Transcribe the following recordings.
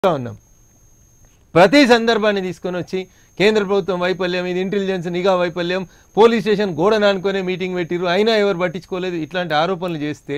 ఉన్నాం. ప్రతి సందర్భాన్ని తీసుకొని వచ్చి కేంద్ర ప్రభుత్వం వైఫల్యం, ఇది ఇంటెలిజెన్స్ నిఘా వైఫల్యం, పోలీస్ స్టేషన్ గోడను అనుకునే మీటింగ్ పెట్టిరు, అయినా ఎవరు పట్టించుకోలేదు, ఇట్లాంటి ఆరోపణలు చేస్తే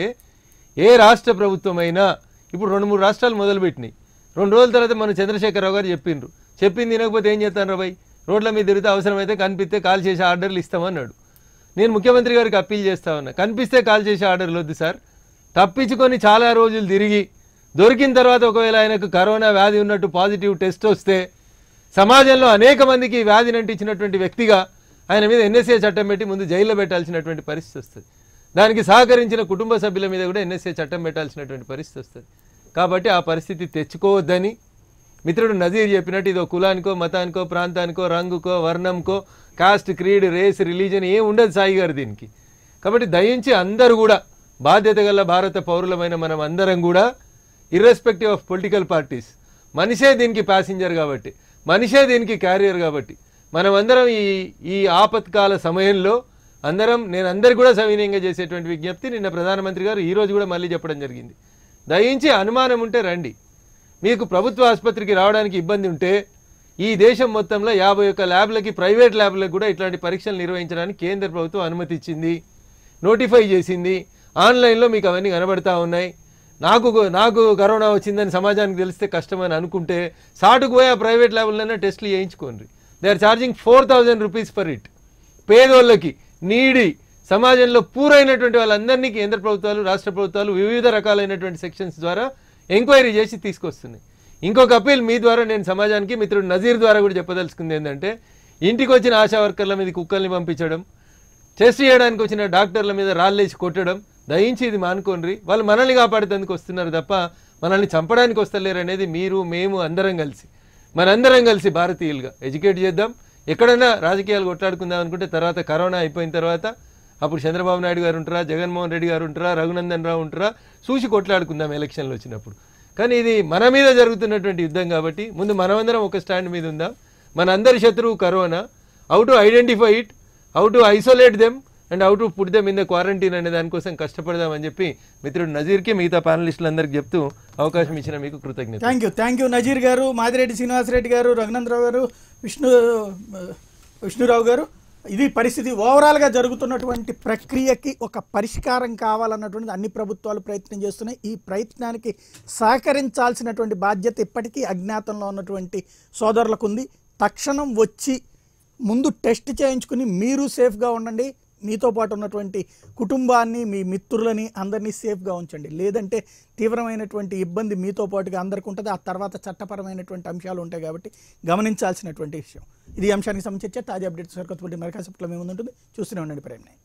ఏ రాష్ట్ర ప్రభుత్వం అయినా ఇప్పుడు 2-3 రాష్ట్రాలు మొదలుపెట్టినాయి. 2 రోజుల తర్వాత మన చంద్రశేఖరరావు గారు చెప్పింది వినకపోతే ఏం చేస్తాను రాబాయ్, రోడ్ల మీద తిరిగితే అవసరమైతే కనిపిస్తే కాల్ చేసే ఆర్డర్లు ఇస్తామన్నాడు. నేను ముఖ్యమంత్రి గారికి అప్పీల్ చేస్తా ఉన్నా, కనిపిస్తే కాల్ చేసే ఆర్డర్లు వద్దు సార్, తప్పించుకొని చాలా రోజులు తిరిగి దొరికిన తర్వాత ఒకవేళ ఆయనకు కరోనా వ్యాధి ఉన్నట్టు పాజిటివ్ టెస్ట్ వస్తే సమాజంలో అనేక మందికి వ్యాధిని అంటించినటువంటి వ్యక్తిగా ఆయన మీద ఎన్ఎస్ఏ చట్టం పెట్టి ముందు జైల్లో పెట్టాల్సినటువంటి పరిస్థితి వస్తుంది. దానికి సహకరించిన కుటుంబ సభ్యుల మీద కూడా ఎన్ఎస్ఏ చట్టం పెట్టాల్సినటువంటి పరిస్థితి వస్తుంది. కాబట్టి ఆ పరిస్థితి తెచ్చుకోవద్దని మిత్రుడు నజీర్ చెప్పినట్టు ఇదో కులానికో, మతానికో, ప్రాంతానికో, రంగుకో, వర్ణంకో, కాస్ట్, క్రీడ్, రేస్, రిలీజన్ ఏం ఉండదు సాయి గారు దీనికి. కాబట్టి దయించి అందరూ కూడా బాధ్యత గల భారత పౌరులమైన మనం అందరం కూడా ఇర్రెస్పెక్టివ్ ఆఫ్ పొలిటికల్ పార్టీస్, మనిషే దీనికి ప్యాసింజర్ కాబట్టి, మనిషే దీనికి క్యారియర్ కాబట్టి మనం అందరం ఈ ఆపత్కాల సమయంలో నేను అందరు కూడా సవినయంగా చేసేటువంటి విజ్ఞప్తి నిన్న ప్రధానమంత్రి గారు ఈరోజు కూడా మళ్ళీ చెప్పడం జరిగింది. దయించి అనుమానం ఉంటే రండి. మీకు ప్రభుత్వ ఆసుపత్రికి రావడానికి ఇబ్బంది ఉంటే ఈ దేశం మొత్తంలో 51 ల్యాబ్లకి, ప్రైవేట్ ల్యాబ్లకు కూడా ఇట్లాంటి పరీక్షలు నిర్వహించడానికి కేంద్ర ప్రభుత్వం అనుమతి ఇచ్చింది, నోటిఫై చేసింది. ఆన్లైన్లో మీకు అవన్నీ కనబడతా ఉన్నాయి. నాకు కరోనా వచ్చిందని సమాజానికి తెలిస్తే కష్టమని అనుకుంటే సాటుకు పోయి ఆ ప్రైవేట్ ల్యాబ్లైనా టెస్టులు చేయించుకోండి. They are charging 4000 rupees for it. పేదోళ్ళకి, నీడి, సమాజంలో పూరైనటువంటి వాళ్ళందరినీ కేంద్ర ప్రభుత్వాలు, రాష్ట్ర ప్రభుత్వాలు వివిధ రకాలైనటువంటి సెక్షన్స్ ద్వారా ఎంక్వైరీ చేసి తీసుకొస్తున్నాయి. ఇంకొక అప్పీల్ మీ ద్వారా నేను సమాజానికి మిత్రుడు నజీర్ ద్వారా కూడా చెప్పదలుచుకుంది ఏంటంటే, ఇంటికి వచ్చిన ఆశా వర్కర్ల మీద కుక్కల్ని పంపించడం, టెస్ట్ చేయడానికి వచ్చిన డాక్టర్ల మీద రాళ్ళేసి కొట్టడం, దయించి ఇది మానుకోండి. వాళ్ళు మనల్ని కాపాడేందుకు వస్తున్నారు తప్ప మనల్ని చంపడానికి వస్తలేరు అనేది మీరు, మేము మనందరం కలిసి భారతీయులుగా ఎడ్యుకేట్ చేద్దాం. ఎక్కడైనా రాజకీయాలు కొట్లాడుకుందాం అనుకుంటే తర్వాత కరోనా అయిపోయిన తర్వాత అప్పుడు చంద్రబాబు నాయుడు గారు ఉంటారా, జగన్మోహన్ రెడ్డి గారు ఉంటారా, రఘునందన్ రావు ఉంటారా, చూసి కొట్లాడుకుందాం ఎలక్షన్లు వచ్చినప్పుడు. కానీ ఇది మన మీద జరుగుతున్నటువంటి యుద్ధం కాబట్టి ముందు మనమందరం ఒక స్టాండ్ మీద ఉందాం. మనందరి శత్రువు corona. How to identify it, how to isolate them and how to put them in the quarantine అనే దానికోసం కష్టపడదామని చెప్పి మిత్రుడు నజీర్కి, మిగతా ప్యానలిస్టులందరికీ చెప్తూ అవకాశం ఇచ్చిన మీకు కృతజ్ఞత. థ్యాంక్ యూ నజీర్ గారు, మాదిరెడ్డి శ్రీనివాసరెడ్డి గారు, రఘునందరావు గారు, విష్ణురావు గారు. ఇది పరిస్థితి. ఓవరాల్గా జరుగుతున్నటువంటి ప్రక్రియకి ఒక పరిష్కారం కావాలన్నటువంటిది అన్ని ప్రభుత్వాలు ప్రయత్నం చేస్తున్నాయి. ఈ ప్రయత్నానికి సహకరించాల్సినటువంటి బాధ్యత ఇప్పటికీ అజ్ఞాతంలో ఉన్నటువంటి సోదరులకు ఉంది. తక్షణం వచ్చి ముందు టెస్ట్ చేయించుకుని మీరు సేఫ్గా ఉండండి, మీతో పాటు ఉన్నటువంటి కుటుంబాన్ని, మీ మిత్రులని అందరినీ సేఫ్గా ఉంచండి. లేదంటే తీవ్రమైనటువంటి ఇబ్బంది మీతో పాటుగా అందరికీ ఉంటుంది. ఆ తర్వాత చట్టపరమైనటువంటి అంశాలు ఉంటాయి కాబట్టి గమనించాల్సినటువంటి విషయం ఇది. అంశానికి సంబంధించి తాజా అప్డేట్స్ కొత్తపల్లి మరకాసపట్లో మేము ఉంటుంది. చూస్తూనే ఉండండి ప్రైమ్9.